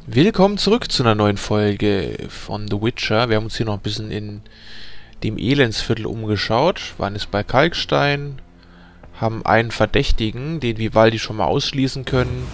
Willkommen zurück zu einer neuen Folge von The Witcher. Wir haben uns hier noch ein bisschen in dem Elendsviertel umgeschaut, waren jetzt bei Kalkstein, haben einen Verdächtigen, den Vivaldi schon mal ausschließen können.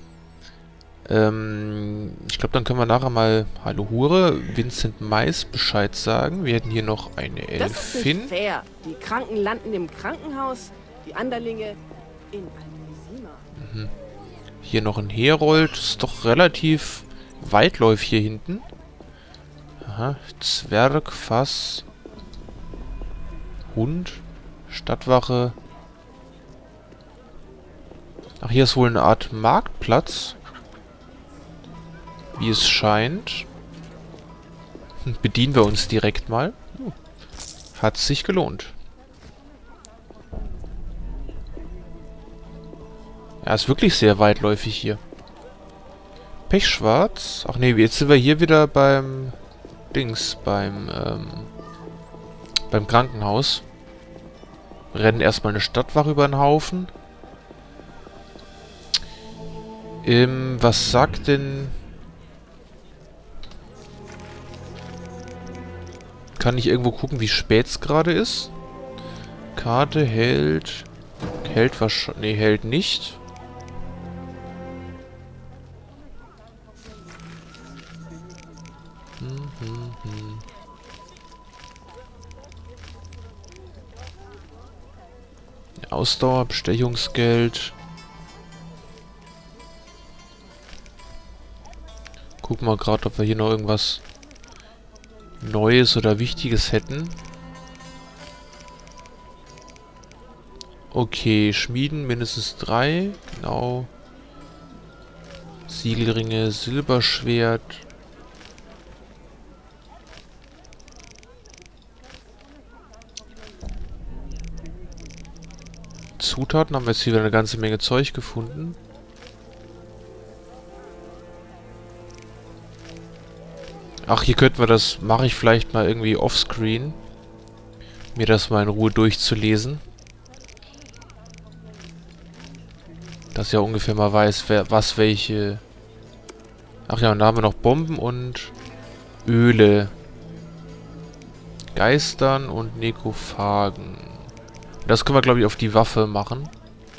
Ich glaube, dann können wir nachher mal Hallo Hure, Vincent Mais Bescheid sagen. Wir hätten hier noch eine Elfin. Das ist nicht fair. Die Kranken landen im Krankenhaus, die Anderlinge in Alcazima. Hier noch ein Herold. Ist doch relativ weitläufig hier hinten. Aha. Zwerg, Fass. Hund. Stadtwache. Ach, hier ist wohl eine Art Marktplatz. Wie es scheint. Bedienen wir uns direkt mal. Hat sich gelohnt. Ja, ist wirklich sehr weitläufig hier. Pechschwarz. Ach nee, jetzt sind wir hier wieder beim beim Krankenhaus. Rennen erstmal eine Stadtwache über den Haufen. Was sagt denn... Kann ich irgendwo gucken, wie spät es gerade ist? Karte hält... Hält wahrscheinlich... Nee, hält nicht. Ausdauer, Bestechungsgeld. Gucken wir gerade, ob wir hier noch irgendwas Neues oder Wichtiges hätten. Okay, Schmieden mindestens 3. Genau. Siegelringe, Silberschwert. Zutaten haben wir jetzt hier wieder eine ganze Menge Zeug gefunden. Ach, hier könnten wir das... Mache ich vielleicht mal irgendwie offscreen. Mir das mal in Ruhe durchzulesen. Dass ich ja ungefähr mal weiß, was welche... Ach ja, und da haben wir noch Bomben und Öle. Geistern und Nekrophagen. Das können wir, glaube ich, auf die Waffe machen.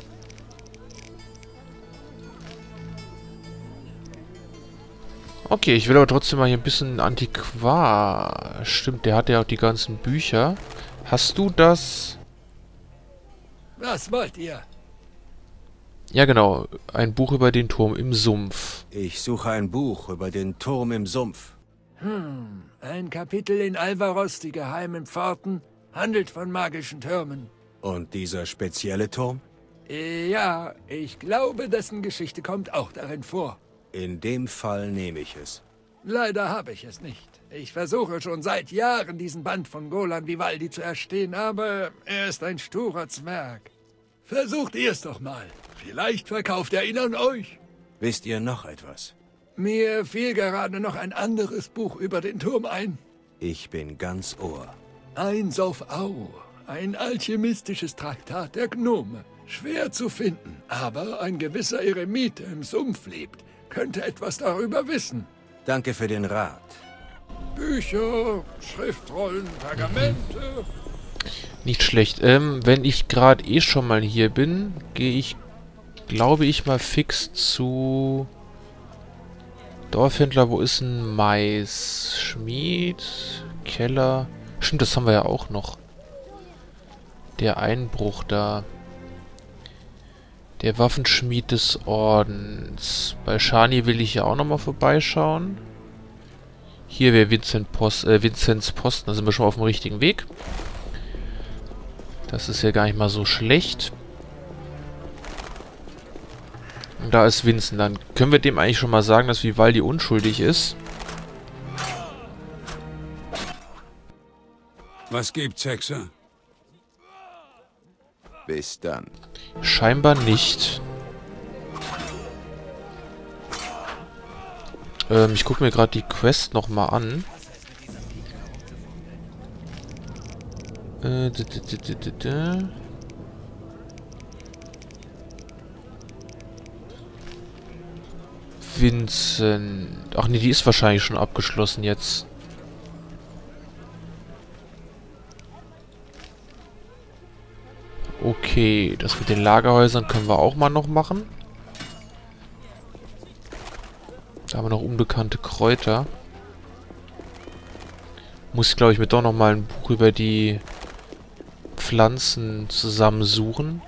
Okay, ich will aber trotzdem mal hier ein bisschen Antiquar. Stimmt, der hat ja auch die ganzen Bücher. Hast du das? Was wollt ihr? Ja, genau. Ein Buch über den Turm im Sumpf. Ich suche ein Buch über den Turm im Sumpf. Ein Kapitel in Alvaros, die geheimen Pforten, handelt von magischen Türmen. Und dieser spezielle Turm? Ja, ich glaube, dessen Geschichte kommt auch darin vor. In dem Fall nehme ich es. Leider habe ich es nicht. Ich versuche schon seit Jahren, diesen Band von Golan Vivaldi zu erstehen, aber er ist ein sturer Zwerg. Versucht ihr es doch mal. Vielleicht verkauft er ihn an euch. Wisst ihr noch etwas? Mir fiel gerade noch ein anderes Buch über den Turm ein. Ich bin ganz Ohr. Eins auf Au. Ein alchemistisches Traktat der Gnome. Schwer zu finden, aber ein gewisser Eremit, der im Sumpf lebt, könnte etwas darüber wissen. Danke für den Rat. Bücher, Schriftrollen, Pergamente. Nicht schlecht. Wenn ich gerade eh schon mal hier bin, gehe ich, glaube ich, mal fix zu... Dorfhändler, wo ist ein Mais? Schmied, Keller... Stimmt, das haben wir ja auch noch. Der Einbruch da. Der Waffenschmied des Ordens. Bei Shani will ich ja auch nochmal vorbeischauen. Hier wäre Vincents Posten. Da sind wir schon auf dem richtigen Weg. Das ist ja gar nicht mal so schlecht. Und da ist Vincent. Dann können wir dem eigentlich schon mal sagen, dass Vivaldi unschuldig ist. Was gibt's, Hexer? Bis dann. Scheinbar nicht. Ich gucke mir gerade die Quest nochmal an. Vincent. Ach nee, die ist wahrscheinlich schon abgeschlossen jetzt. Okay, das mit den Lagerhäusern können wir auch mal noch machen. Da haben wir noch unbekannte Kräuter. Muss ich, glaube ich, mir doch noch mal ein Buch über die Pflanzen zusammensuchen.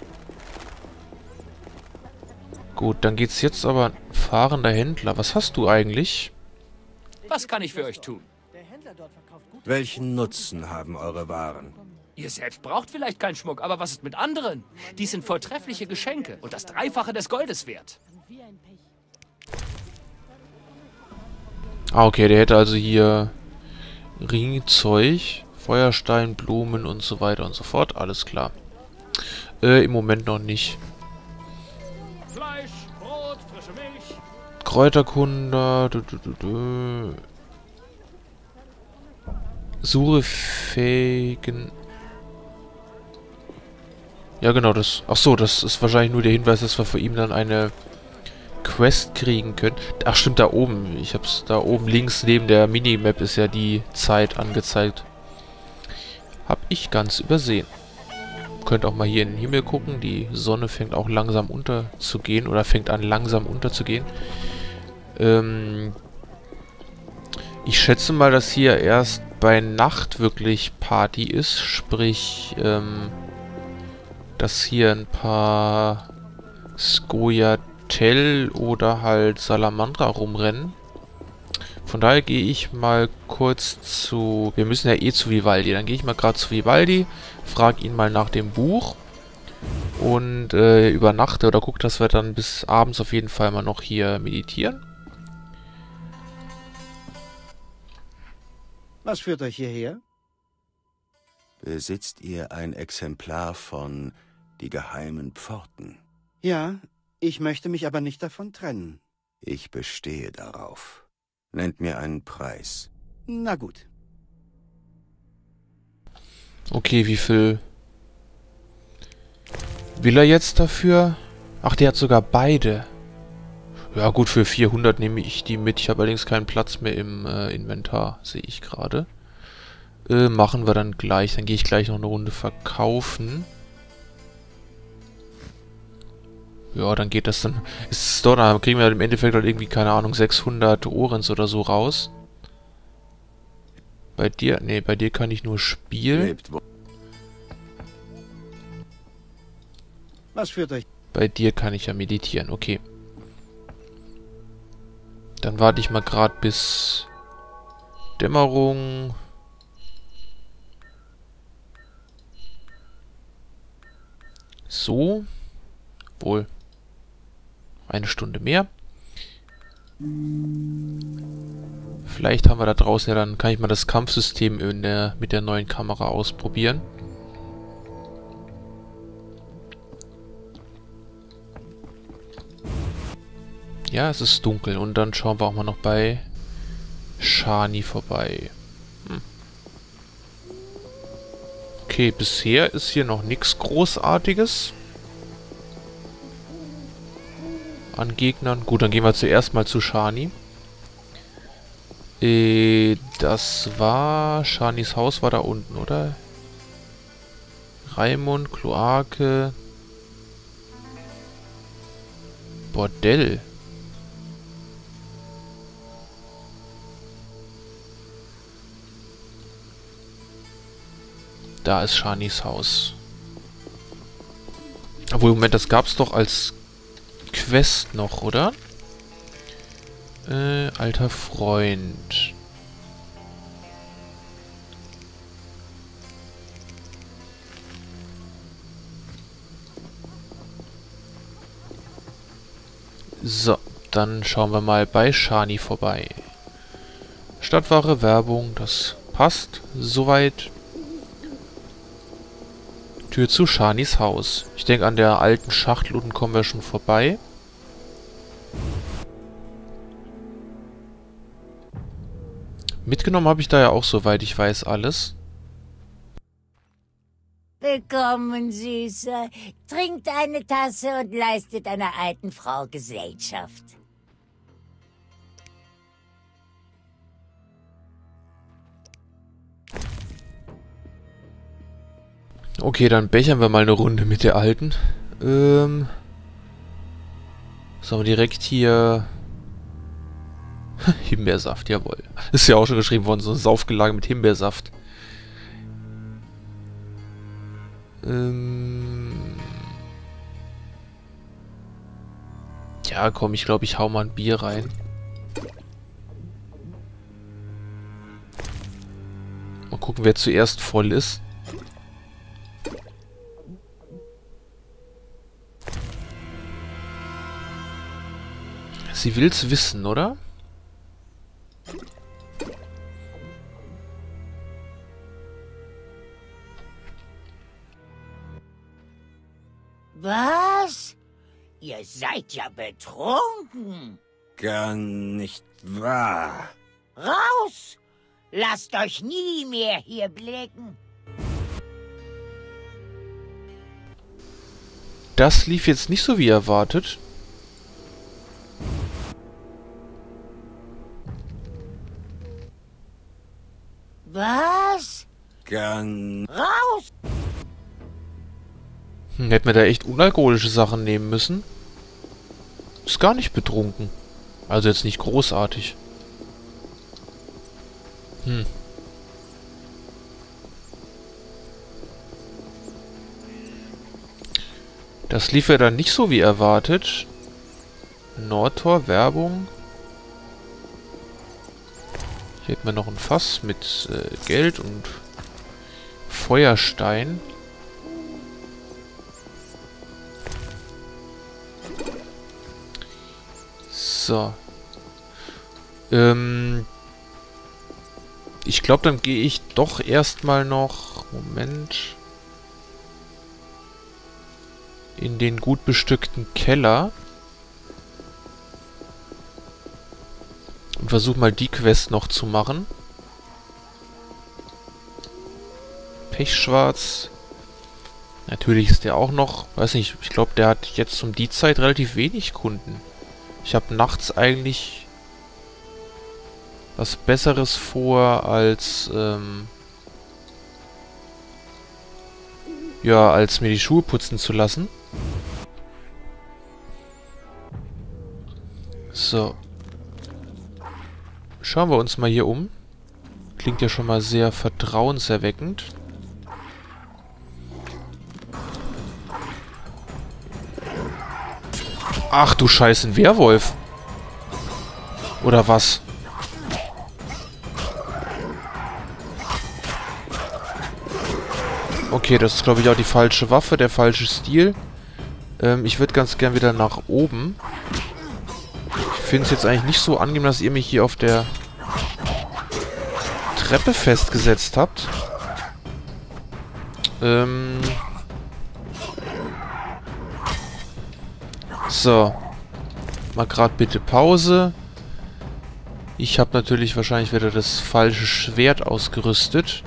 Gut, dann geht's jetzt aber fahrender Händler. Was hast du eigentlich? Was kann ich für euch tun? Welchen Nutzen haben eure Waren? Ihr selbst braucht vielleicht keinen Schmuck, aber was ist mit anderen? Die sind vortreffliche Geschenke und das Dreifache des Goldes wert. Ah, okay, der hätte also hier Ringzeug, Feuerstein, Blumen und so weiter und so fort. Alles klar. Im Moment noch nicht. Fleisch, Brot, frische Milch. Kräuterkunde. Suche fähigen. Ja, genau, das. Ach so, das ist wahrscheinlich nur der Hinweis, dass wir von ihm dann eine Quest kriegen können. Ach, stimmt, da oben. Ich hab's da oben links neben der Minimap ist ja die Zeit angezeigt. Hab ich ganz übersehen. Könnt auch mal hier in den Himmel gucken. Die Sonne fängt auch langsam unterzugehen oder fängt an langsam unterzugehen. Ich schätze mal, dass hier erst bei Nacht wirklich Party ist. Sprich, dass hier ein paar Scoia'tael oder halt Salamandra rumrennen. Von daher gehe ich mal kurz zu... Wir müssen ja eh zu Vivaldi. Dann gehe ich mal gerade zu Vivaldi, frage ihn mal nach dem Buch und übernachte oder gucke, dass wir dann bis abends auf jeden Fall mal noch hier meditieren. Was führt euch hierher? Besitzt ihr ein Exemplar von Die geheimen Pforten? Ja, ich möchte mich aber nicht davon trennen. Ich bestehe darauf. Nennt mir einen Preis. Na gut. Okay, wie viel will er jetzt dafür? Ach, der hat sogar beide. Ja gut, für 400 nehme ich die mit. Ich habe allerdings keinen Platz mehr im Inventar, sehe ich gerade. Machen wir dann gleich. Dann gehe ich gleich noch eine Runde verkaufen. Ja, dann geht das dann... Ist es doch, da kriegen wir im Endeffekt halt irgendwie, keine Ahnung, 600 Orens oder so raus. Bei dir? Ne, bei dir kann ich nur spielen. Lebt wohl. Was führt euch? Bei dir kann ich ja meditieren, okay. Dann warte ich mal gerade bis Dämmerung. So. Wohl. Eine Stunde mehr. Vielleicht haben wir da draußen ja dann, kann ich mal das Kampfsystem mit der neuen Kamera ausprobieren. Ja, es ist dunkel. Und dann schauen wir auch mal noch bei Shani vorbei. Okay, bisher ist hier noch nichts Großartiges an Gegnern. Gut, dann gehen wir zuerst mal zu Shani. Das war... Shanis Haus war da unten, oder? Raimund, Kloake... Bordell. Da ist Shanis Haus. Obwohl, Moment, das gab's doch als Quest noch, oder? Alter Freund. So, dann schauen wir mal bei Shani vorbei. Stadtwache, Werbung, das passt soweit. Tür zu Shanis Haus. Ich denke, an der alten Schachtel unten kommen wir schon vorbei. Mitgenommen habe ich da ja auch, soweit ich weiß, alles. Willkommen, Süßer. Trinkt eine Tasse und leistet einer alten Frau Gesellschaft. Okay, dann bechern wir mal eine Runde mit der Alten. Sollen wir direkt hier... Himbeersaft, jawohl. Ist ja auch schon geschrieben worden, so ein Saufgelage mit Himbeersaft. Ja, komm, ich glaube, ich hau mal ein Bier rein. Mal gucken, wer zuerst voll ist. Sie will's wissen, oder? Was? Ihr seid ja betrunken. Gar nicht wahr. Raus! Lasst euch nie mehr hier blicken. Das lief jetzt nicht so wie erwartet. Was? Raus! Hätten wir da echt unalkoholische Sachen nehmen müssen. Ist gar nicht betrunken. Also jetzt nicht großartig. Das lief ja dann nicht so wie erwartet. Nordtor, Werbung. Hier hätten wir noch ein Fass mit Geld und Feuerstein. So. Ich glaube, dann gehe ich doch erstmal noch... Moment. In den gut bestückten Keller. Und versuche mal die Quest noch zu machen. Pechschwarz. Natürlich ist der auch noch... Weiß nicht, ich glaube, der hat jetzt um die Zeit relativ wenig Kunden. Ich habe nachts eigentlich was Besseres vor, als ja, als mir die Schuhe putzen zu lassen. So. Schauen wir uns mal hier um. Klingt ja schon mal sehr vertrauenserweckend. Ach du Scheiße, ein Werwolf. Oder was? Okay, das ist glaube ich auch die falsche Waffe, der falsche Stil. Ich würde ganz gern wieder nach oben. Ich finde es jetzt eigentlich nicht so angenehm, dass ihr mich hier auf der Treppe festgesetzt habt. So. Mal gerade bitte Pause. Ich habe natürlich wahrscheinlich wieder das falsche Schwert ausgerüstet.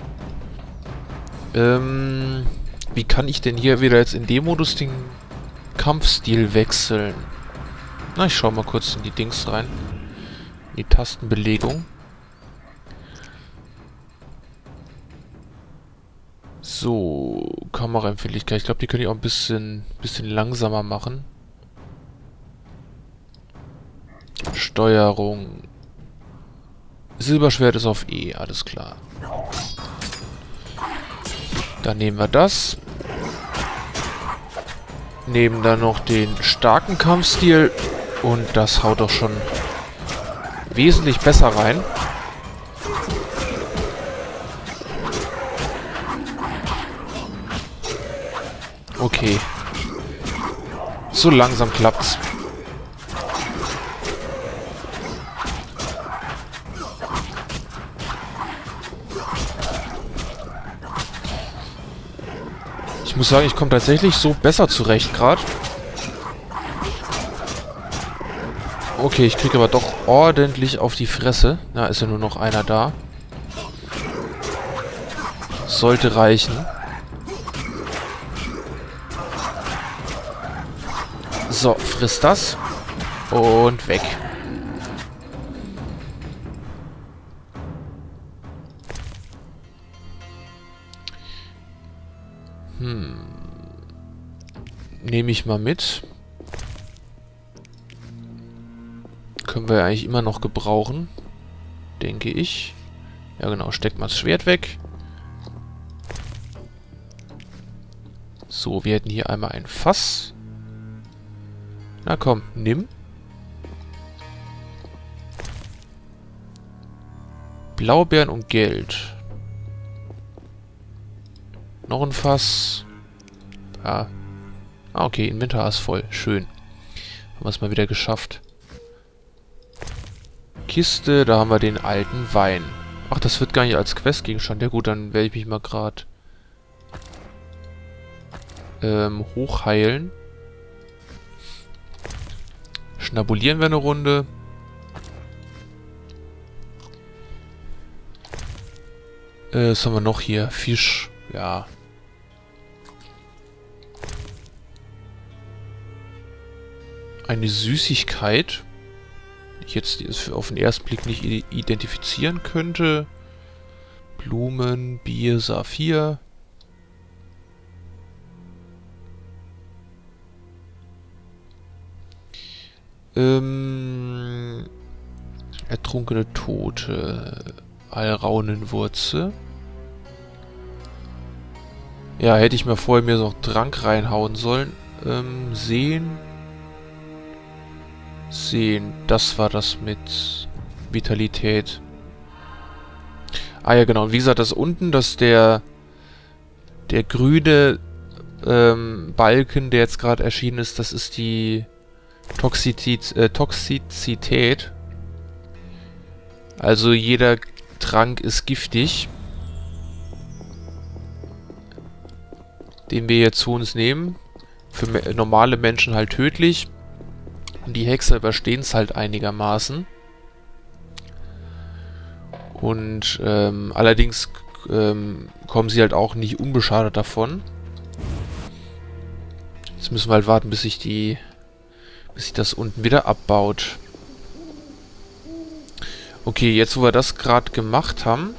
Wie kann ich denn hier wieder jetzt in dem Modus den Kampfstil wechseln? Na, ich schau mal kurz in die Dings rein. In die Tastenbelegung. So, Kameraempfindlichkeit. Ich glaube, die können ich auch ein bisschen langsamer machen. Steuerung. Silberschwert ist auf E, alles klar. Dann nehmen wir das. Nehmen dann noch den starken Kampfstil. Und das haut doch schon wesentlich besser rein. Okay. So langsam klappt's. Ich muss sagen, ich komme tatsächlich so besser zurecht gerade. Okay, ich kriege aber doch ordentlich auf die Fresse. Na, ist ja nur noch einer da. Sollte reichen. So, friss das. Und weg. Nehme ich mal mit. Können wir ja eigentlich immer noch gebrauchen. Denke ich. Ja genau, steckt mal das Schwert weg. So, wir hätten hier einmal ein Fass. Na komm, nimm. Blaubeeren und Geld. Noch ein Fass. Ja. Ah, okay, Inventar ist voll. Schön. Haben wir es mal wieder geschafft. Kiste, da haben wir den alten Wein. Ach, das wird gar nicht als Questgegenstand. Ja gut, dann werde ich mich mal gerade hochheilen. Schnabulieren wir eine Runde. Was haben wir noch hier? Fisch. Ja. Eine Süßigkeit, die ich jetzt auf den ersten Blick nicht identifizieren könnte. Blumen, Bier, Saphir. Ertrunkene Tote. Alraunenwurzel. Ja, hätte ich mir vorher mir noch Trank reinhauen sollen. Sehen. Das war das mit Vitalität. Ah ja, genau. Wie gesagt, das unten, dass der grüne Balken, der jetzt gerade erschienen ist, das ist die Toxizität. Also jeder Trank ist giftig, den wir jetzt zu uns nehmen. Für normale Menschen halt tödlich. Und die Hexer überstehen es halt einigermaßen. Und allerdings kommen sie halt auch nicht unbeschadet davon. Jetzt müssen wir halt warten, bis sich das unten wieder abbaut. Okay, jetzt wo wir das gerade gemacht haben,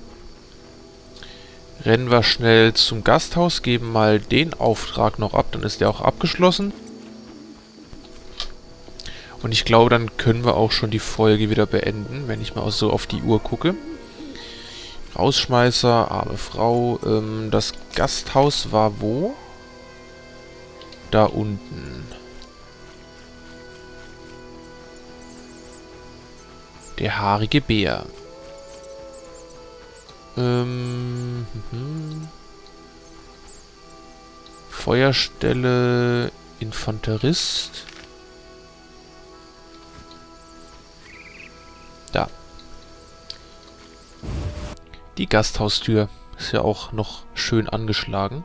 rennen wir schnell zum Gasthaus, geben mal den Auftrag noch ab, dann ist der auch abgeschlossen. Und ich glaube, dann können wir auch schon die Folge wieder beenden, wenn ich mal auch so auf die Uhr gucke. Rausschmeißer, arme Frau. Das Gasthaus war wo? Da unten. Der haarige Bär. Feuerstelle, Infanterist. Da. Die Gasthaustür ist ja auch noch schön angeschlagen.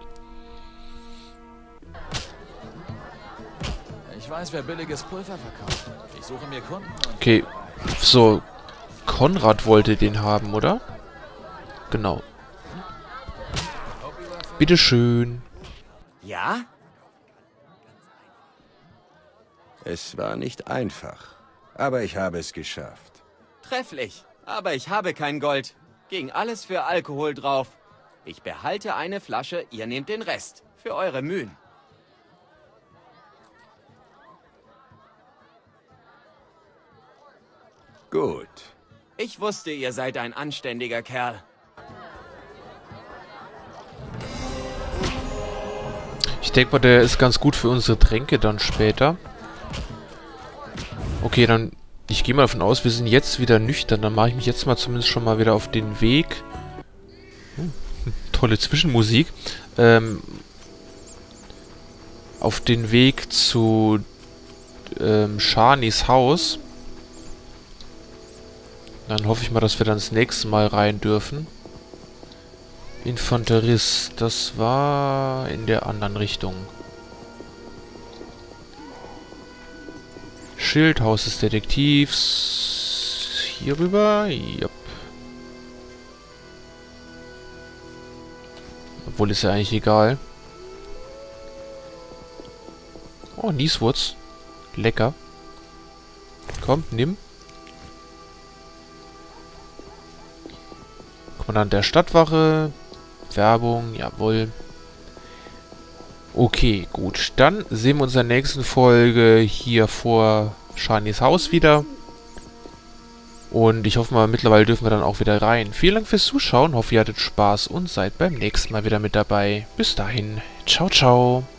Ich weiß, wer billiges Pulver verkauft. Ich suche mir Kunden. Okay, so. Konrad wollte den haben, oder? Genau. Bitteschön. Ja? Es war nicht einfach, aber ich habe es geschafft. Trefflich. Aber ich habe kein Gold. Ging alles für Alkohol drauf. Ich behalte eine Flasche, ihr nehmt den Rest. Für eure Mühen. Gut. Ich wusste, ihr seid ein anständiger Kerl. Ich denke mal, der ist ganz gut für unsere Tränke dann später. Okay, dann... Ich gehe mal davon aus, wir sind jetzt wieder nüchtern. Dann mache ich mich jetzt mal zumindest schon mal wieder auf den Weg. Tolle Zwischenmusik. Auf den Weg zu Shanis Haus. Dann hoffe ich mal, dass wir dann das nächste Mal rein dürfen. Infanterist, das war in der anderen Richtung. Schildhaus des Detektivs. Hier rüber? Jupp. Obwohl, ist ja eigentlich egal. Oh, Nieswurz. Lecker. Komm, nimm. Kommandant der Stadtwache. Werbung, jawohl. Okay, gut. Dann sehen wir uns in der nächsten Folge hier vor Shanies Haus wieder. Und ich hoffe mal, mittlerweile dürfen wir dann auch wieder rein. Vielen Dank fürs Zuschauen, hoffe ihr hattet Spaß und seid beim nächsten Mal wieder mit dabei. Bis dahin, ciao, ciao.